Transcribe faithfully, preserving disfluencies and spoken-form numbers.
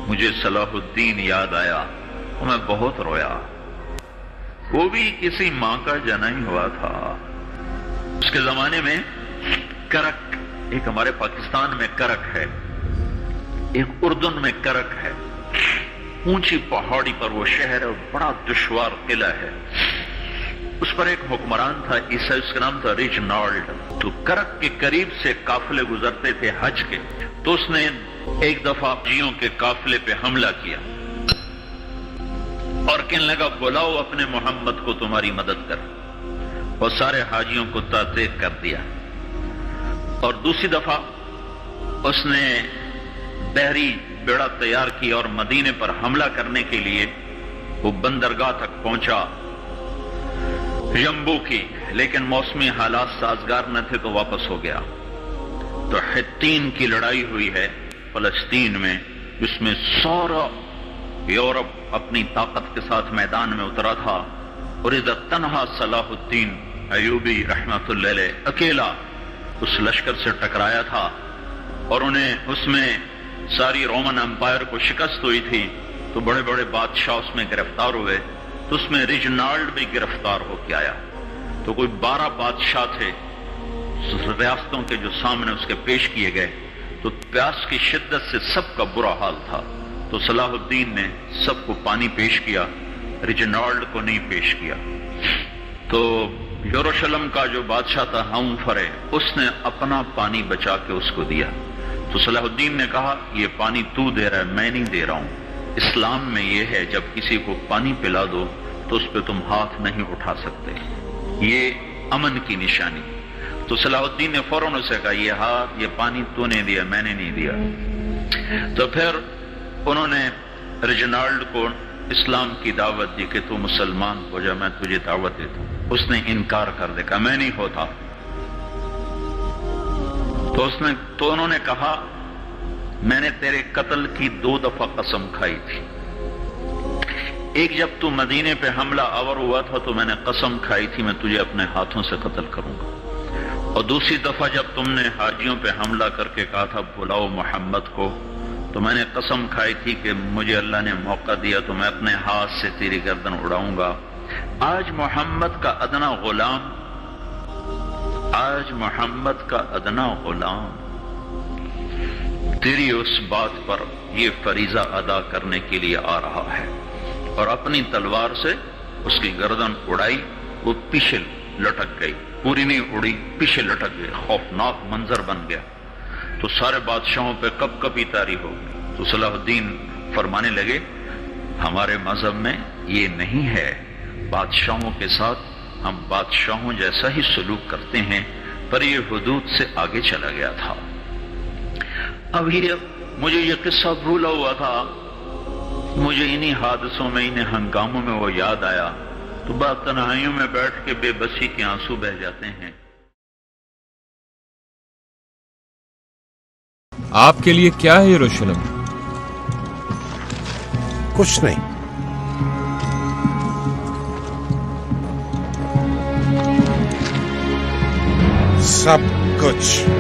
مجھے صلاح الدین یاد آیا اور میں بہت رویا. وہ بھی کسی ماں کا جنا ہی ہوا تھا. اس کے زمانے میں کرک، ایک ہمارے پاکستان میں کرک ہے، ایک اردن میں کرک ہے. اونچی پہاڑی پر وہ شہر ہے اور بڑا دشوار قلعہ ہے. اس پر ایک حکمران تھا عیسائی، اس کا نام تھا ریجنالڈ. تو کرک کے قریب سے قافلے گزرتے تھے حج کے. تو اس نے ایک دفعہ حاجیوں کے قافلے پہ حملہ کیا اور کہنے لگا بلاؤ اپنے محمد کو تمہاری مدد کر. اور سارے حاجیوں کو تعطیق کر دیا. اور دوسری دفعہ اس نے بحری بیڑا تیار کیا اور مدینے پر حملہ کرنے کے لیے وہ بندرگاہ تک پہنچا یمبو کی، لیکن موسمی حالات سازگار نہ تھے تو واپس ہو گیا. تو حطین کی لڑائی ہوئی ہے فلسطین میں، جس میں سارا یورپ اپنی طاقت کے ساتھ میدان میں اترا تھا. اور ادھر تنہا صلاح الدین ایوبی رحمت اللہ علیہ اکیلا اس لشکر سے ٹکرایا تھا. اور انہیں اس میں ساری رومن امپائر کو شکست ہوئی تھی. تو بڑے بڑے بادشاہ اس میں گرفتار ہوئے. تو اس میں ریجنالڈ بھی گرفتار ہو کے آیا. تو کوئی بارہ بادشاہ تھے ریاستوں کے جو سامنے اس کے پیش کیے گئے. تو پیاس کی شدت سے سب کا برا حال تھا. تو صلاح الدین نے سب کو پانی پیش کیا، ریجنالڈ کو نہیں پیش کیا. تو یروشلم کا جو بادشاہ تھا ہم فرے، اس نے اپنا پانی بچا کے اس کو دیا. تو صلاح الدین نے کہا یہ پانی تو دے رہا ہے، میں نہیں دے رہا ہوں. اسلام میں یہ ہے جب کسی کو پانی پلا دو تو اس پہ تم ہاتھ نہیں اٹھا سکتے، یہ امن کی نشانی. تو صلاح الدین نے فوراً اسے کہا یہ ہاتھ، یہ پانی تو نے دیا، میں نے نہیں دیا. تو پھر انہوں نے ریجنالڈ کو اسلام کی دعوت دی کہ تو مسلمان ہو جا، میں تجھے دعوت دیتا ہوں. اس نے انکار کر دیا، کہا میں نہیں ہوتا. تو اس نے تو انہوں نے کہا میں نے تیرے قتل کی دو دفعہ قسم کھائی تھی. ایک جب تو مدینے پہ حملہ آور ہوا تھا تو میں نے قسم کھائی تھی میں تجھے اپنے ہاتھوں سے قتل کروں گا. اور دوسری دفعہ جب تم نے حاجیوں پہ حملہ کر کے کہا تھا بلاؤ محمد کو، تو میں نے قسم کھائی تھی کہ مجھے اللہ نے موقع دیا تو میں اپنے ہاتھ سے تیری گردن اڑاؤں گا. آج محمد کا ادنا غلام آج محمد کا ادنا غلام تیری اس بات پر یہ فریضہ ادا کرنے کے لیے آ رہا ہے. اور اپنی تلوار سے اس کی گردن اڑائی. وہ پیچھے لٹک گئی، پوری نہیں اڑی، پیچھے لٹک گئی. خوفناک منظر بن گیا. تو سارے بادشاہوں پہ کب کبھی طاری ہو گئی. تو صلاح الدین فرمانے لگے ہمارے مذہب میں یہ نہیں ہے، بادشاہوں کے ساتھ ہم بادشاہوں جیسا ہی سلوک کرتے ہیں، پر یہ حدود سے آگے چلا گیا تھا. اب یہ مجھے یہ قصہ بھولا ہوا تھا، مجھے انہی حادثوں میں انہی ہنگاموں میں وہ یاد آیا. تو بات تنہائیوں میں بیٹھ کے بے بسی کے آنسو بہہ جاتے ہیں. آپ کے لیے کیا ہے یروشلم؟ کچھ نہیں. سب کچھ.